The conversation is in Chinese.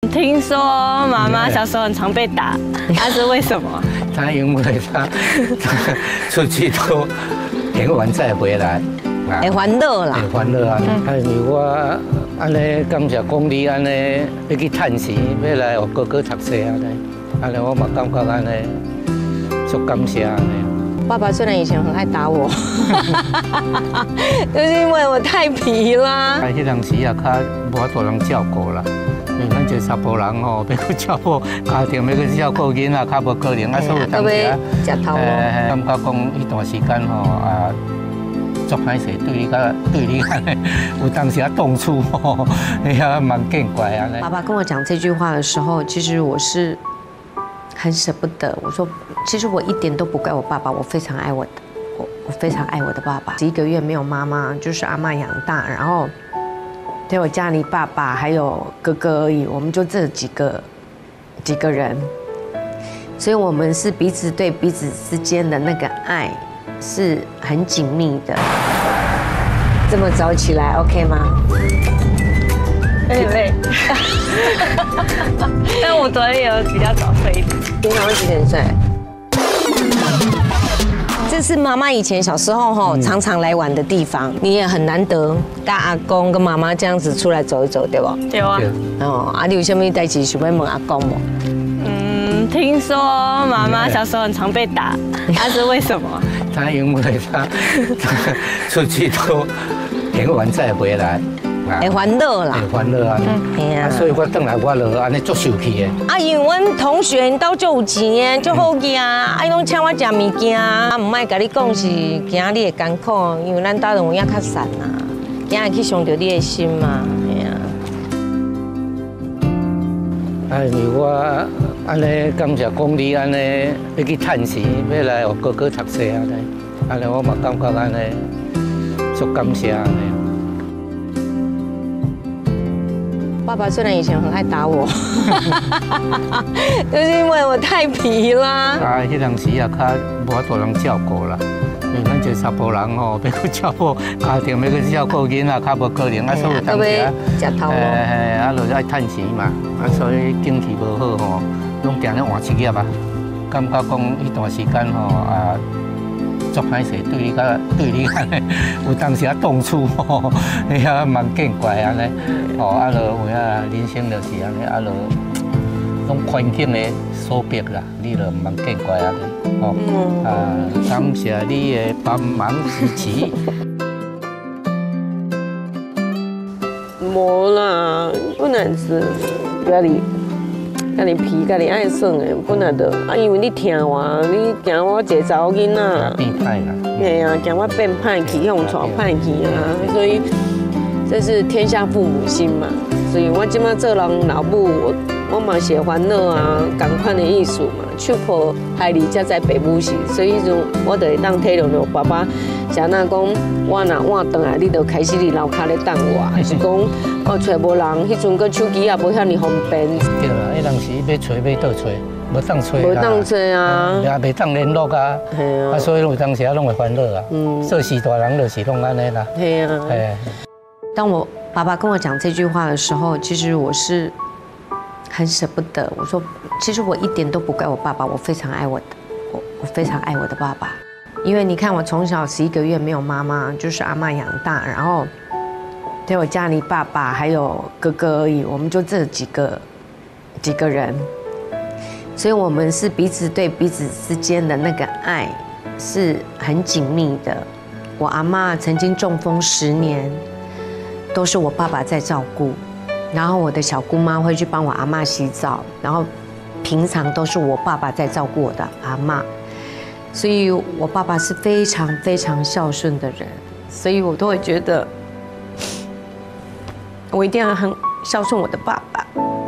听说妈妈小时候很常被打，那是为什么？ 他因为他出去都演完再回来， 会烦恼啦， 会烦恼啊！因为我安尼感谢公你安尼要去趁钱，要来给哥哥读书安尼我嘛感觉安尼足感谢安尼。 爸爸虽然以前很爱打我，就是因为我太皮啦。 迄阵时啊，较无大人照顾啦。因为咱这查甫人吼，要去照顾家庭，要去照顾囡仔，较无可能啊。所以有当时啊， 食头路。 感觉讲迄段时间吼啊，足歹势，对你安尼，有当时啊动粗吼，哎呀蛮见怪安尼。 爸爸跟我讲这句话的时候，其实我是很舍不得。我说，其实我一点都不怪我爸爸，我非常爱我非常爱我的爸爸。11个月没有妈妈，就是阿嬷养大，然后对我家里爸爸还有哥哥而已，我们就这几个人，所以我们是彼此对彼此之间的那个爱是很紧密的。这么早起来 OK 吗？ 有点累，但我昨天有比较早睡一点。 平常几点睡？这是妈妈以前小时候哈常常来玩的地方，你也很难得带阿公跟妈妈这样子出来走一走，对不？ 有啊。 哦，你有什么代志想要问阿公吗？ 听说妈妈小时候很常被打，那是为什么？ 他因为他出去都演完再回来。 会烦恼啦， 会烦恼啊！所以我回来我就安尼足受气的。 啊，因为阮同学都足有钱，足好惊，啊，伊拢请我食物件，啊，唔爱甲你讲是惊你会艰苦，因为咱家人有影较善啊，惊会去伤到你的心嘛，嘿啊。 因为我安尼感谢公你安尼要去趁钱，要来给哥哥读书安尼我嘛感觉安尼足感谢安尼。 爸爸虽然以前很爱打我，就是因为我太皮啦。 迄阵时啊，较无大人照顾啦。因为咱这查甫人吼，要去照顾家庭，要去照顾囡仔，较无可能啊。所以有当时啊， 食头路。 啊，就爱趁钱嘛。啊，所以经济无好吼，拢定咧换职业啊。感觉讲迄段时间吼啊。 足歹势，对你安尼，有当时啊动粗吼，哎呀蛮见怪安尼，吼啊落有影人生就是安尼，啊落拢环境的所逼啦，你就蛮见怪安尼，吼啊感谢你的帮忙支持。 无啦，本来是家里皮，家己爱耍的，本来就啊，因为你疼我，你惊我一个查某囡仔， 变歹啦。 嘿啊，惊我变歹去，向带歹去啊，所以这是天下父母心嘛。所以我即马做人老母，我嘛是烦恼啊，同款的意思嘛。手抱孩儿才知爸母是，所以迄阵我就会当体谅着爸爸。像那讲，我若晚转来，你就开始伫楼骹咧等我，还是讲我找无人，迄阵个手机也无遐尼方便。 对啦，迄当时要找要倒找，无当找啦。 无当找啊， 也袂当联络啊。 系啊。 所以有当时啊，拢会烦恼啊。做事大人就是拢安尼啦。 系啊。当我爸爸跟我讲这句话的时候，其实我是很舍不得。我说，其实我一点都不怪我爸爸，我非常爱我非常爱我的爸爸。因为你看，我从小11个月没有妈妈，就是阿嬷养大，然后对我家里爸爸还有哥哥而已，我们就这几个人，所以我们是彼此对彼此之间的那个爱是很紧密的。我阿嬷曾经中风10年，都是我爸爸在照顾，然后我的小姑妈会去帮我阿嬷洗澡，然后平常都是我爸爸在照顾我的阿嬷。所以我爸爸是非常非常孝顺的人，所以我都会觉得，我一定要很孝顺我的爸爸。